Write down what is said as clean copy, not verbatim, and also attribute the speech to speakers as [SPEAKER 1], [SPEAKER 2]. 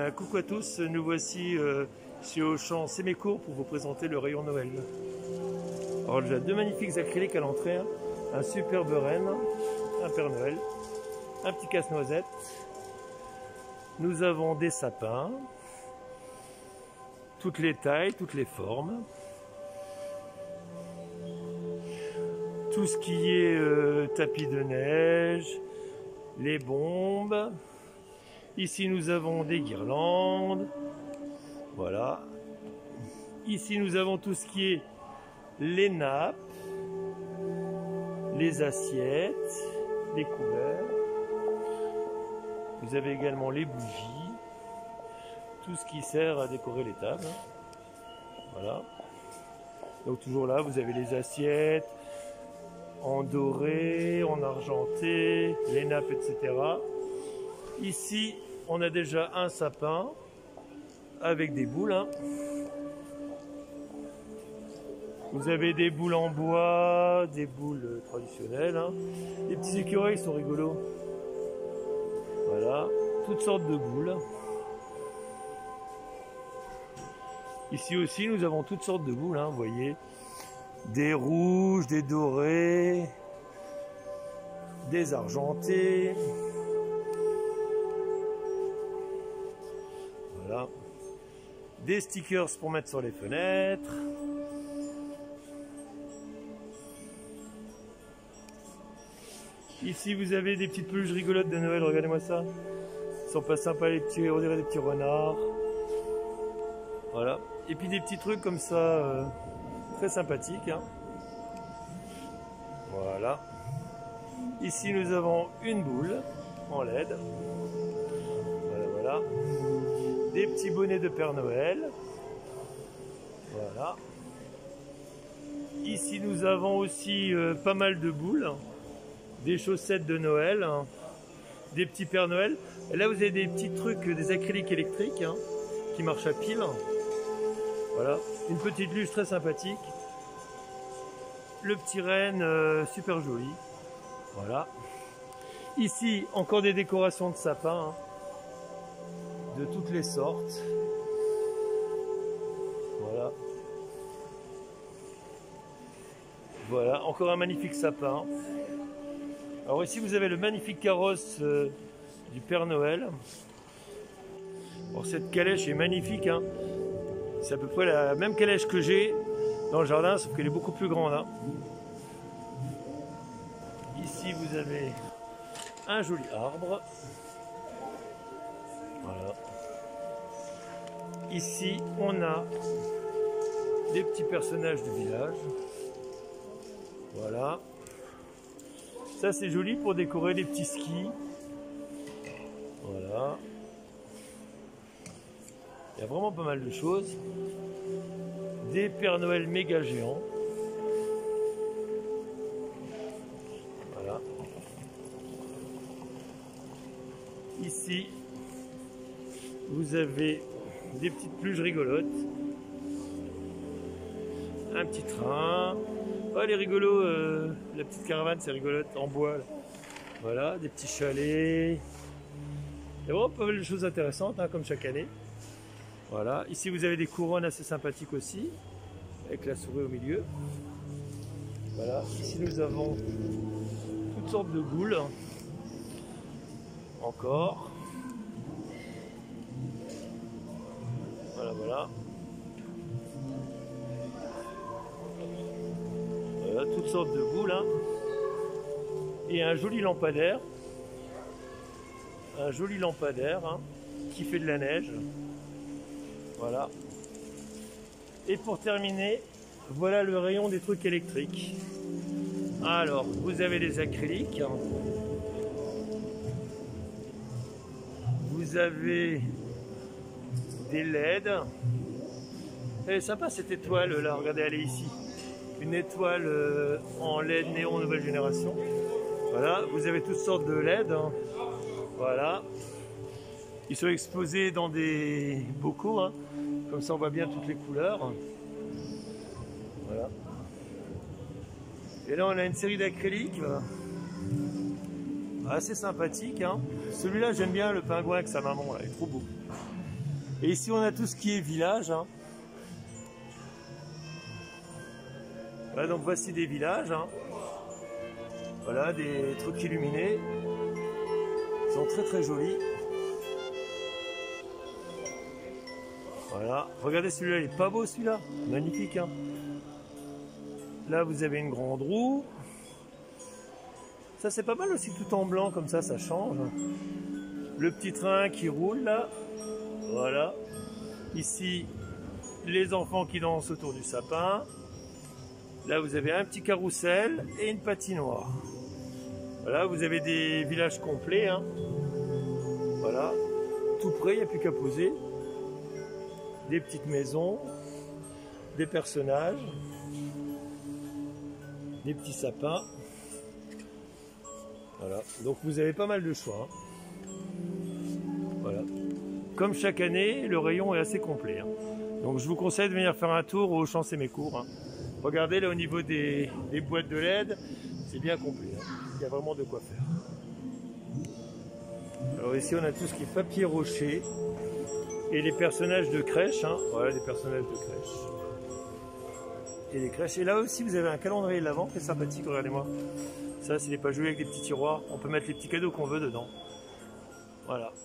[SPEAKER 1] Coucou à tous, nous voici chez Auchan Sémécourt pour vous présenter le rayon Noël. Alors déjà deux magnifiques acryliques à l'entrée, un superbe renne, un Père Noël, un petit casse-noisette. Nous avons des sapins, toutes les tailles, toutes les formes. Tout ce qui est tapis de neige, les bombes. Ici nous avons des guirlandes, voilà. Ici nous avons tout ce qui est les nappes, les assiettes, les couverts. Vous avez également les bougies, tout ce qui sert à décorer les tables. Voilà. Donc toujours là, vous avez les assiettes en doré, en argenté, les nappes, etc. Ici, on a déjà un sapin avec des boules. Vous avez des boules en bois, des boules traditionnelles. Les petits écureuils sont rigolos. Voilà, toutes sortes de boules. Ici aussi, nous avons toutes sortes de boules, vous voyez. Des rouges, des dorés, des argentés. Voilà. Des stickers pour mettre sur les fenêtres. Ici vous avez des petites peluches rigolotes de Noël, regardez-moi ça. Ils sont pas sympas les petits, on dirait des petits renards. Voilà. Et puis des petits trucs comme ça, très sympathiques. Voilà. Ici nous avons une boule en LED. Voilà, voilà. Des petits bonnets de Père Noël. Voilà. Ici nous avons aussi pas mal de boules. Des chaussettes de Noël. Des petits Père Noël. Et là vous avez des petits trucs, des acryliques électriques qui marchent à pile. Voilà. Une petite luge très sympathique. Le petit renne super joli. Voilà. Ici encore des décorations de sapin. De toutes les sortes. Voilà. Voilà, encore un magnifique sapin. Alors ici vous avez le magnifique carrosse du Père Noël. Alors cette calèche est magnifique. C'est à peu près la même calèche que j'ai dans le jardin, sauf qu'elle est beaucoup plus grande. Ici vous avez un joli arbre. Voilà. Ici, on a des petits personnages du village. Voilà. Ça, c'est joli pour décorer les petits skis. Voilà. Il y a vraiment pas mal de choses. Des Pères Noël méga géants. Voilà. Ici, vous avez des petites peluches rigolotes. Un petit train. Oh, les rigolos, la petite caravane, c'est rigolote, en bois. Là. Voilà, des petits chalets. Il y a vraiment pas mal de choses intéressantes, comme chaque année. Voilà, ici vous avez des couronnes assez sympathiques aussi, avec la souris au milieu. Voilà, ici nous avons toutes sortes de boules. Encore. Voilà, voilà. Voilà, toutes sortes de boules. Et un joli lampadaire. Un joli lampadaire qui fait de la neige. Voilà. Et pour terminer, voilà le rayon des trucs électriques. Alors, vous avez les acryliques. Vous avez des LED. Elle est sympa cette étoile là, regardez, elle est ici. Une étoile en LED néon nouvelle génération. Voilà, vous avez toutes sortes de LED. Voilà. Ils sont exposés dans des bocaux. Comme ça on voit bien toutes les couleurs. Voilà. Et là on a une série d'acryliques. Assez sympathique. Celui-là j'aime bien, le pingouin avec sa maman, là, il est trop beau. Et ici on a tout ce qui est village. Hein. Voilà, donc voici des villages. Hein. Voilà, des trucs illuminés. Ils sont très très jolis. Voilà, regardez celui-là, il est pas beau celui-là. Magnifique. Hein. Là vous avez une grande roue. Ça c'est pas mal aussi, tout en blanc comme ça change. Le petit train qui roule là. Voilà. Ici, les enfants qui dansent autour du sapin. Là vous avez un petit carrousel et une patinoire. Voilà, vous avez des villages complets. Hein. Voilà. Tout près, il n'y a plus qu'à poser. Des petites maisons. Des personnages. Des petits sapins. Voilà, donc vous avez pas mal de choix. Hein. Voilà. Comme chaque année, le rayon est assez complet. Hein. Donc je vous conseille de venir faire un tour au Champ Sémécourt. Hein. Regardez là au niveau des boîtes de LED, c'est bien complet. Hein. Il y a vraiment de quoi faire. Alors ici on a tout ce qui est papier rocher et les personnages de crèche. Hein. Voilà, des personnages de crèche. Et les crèches. Et là aussi vous avez un calendrier de l'Avent qui est sympathique, regardez-moi. Ça, c'est les pas jouer avec des petits tiroirs. On peut mettre les petits cadeaux qu'on veut dedans. Voilà.